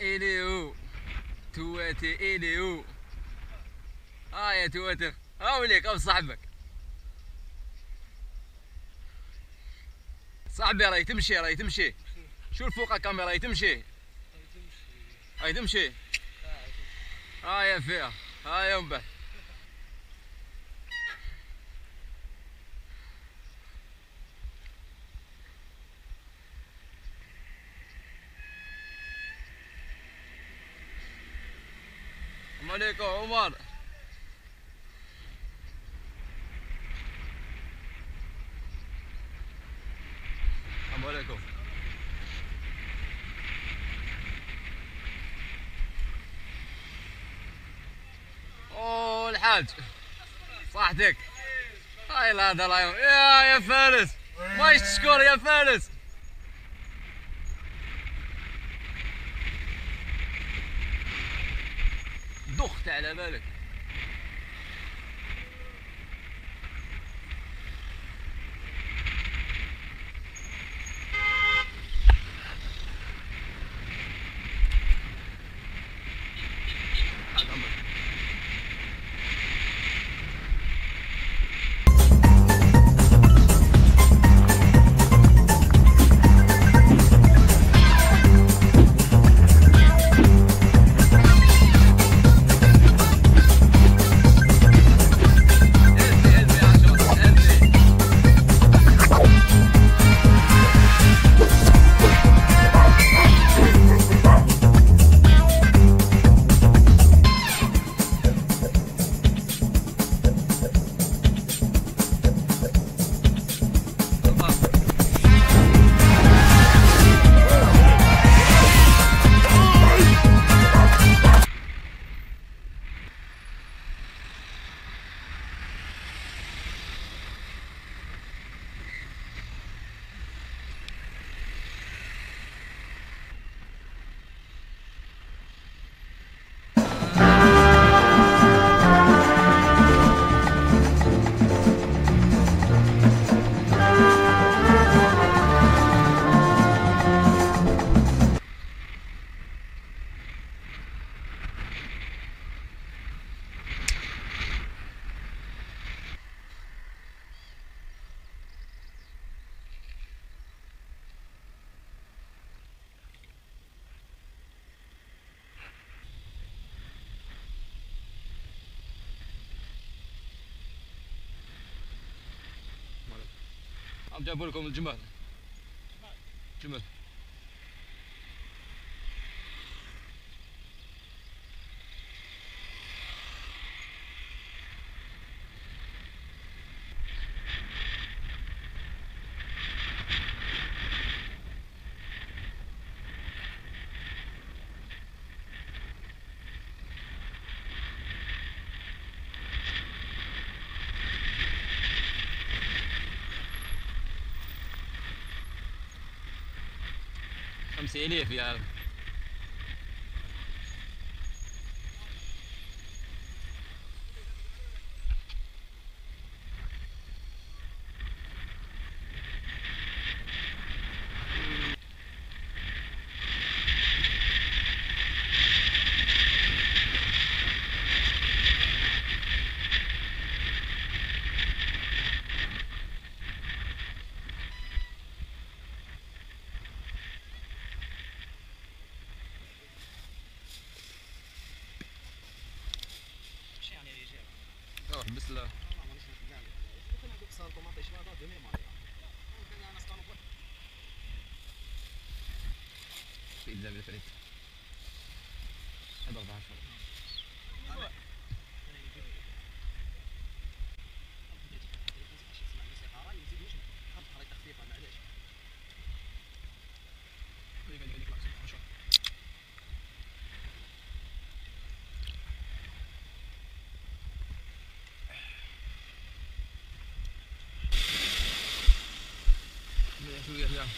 إلي هو تواتي إلي هو. يا تواتر وليك أو صاحبك. صاحبي راهي تمشي. شوف فوق الكاميرا راهي تمشي. يا فيها يا من بعد. السلام عليكم عمر. السلام عليكم. الحاج صحتك. لا هذا يا فارس ما يشكر يا فارس. دخت على بالك. عم جابوا لكم الجمال. جمل. خمسة آلاف يا عم. بس لا في إلزام الفريق هذا 14. Yeah.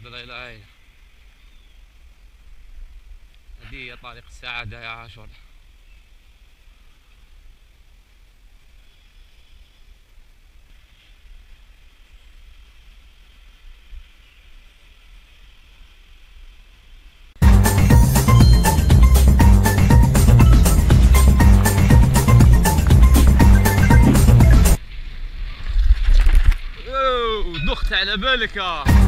لا اله الا. هذه هي طريق السعادة يا عاشور. دخت على بالك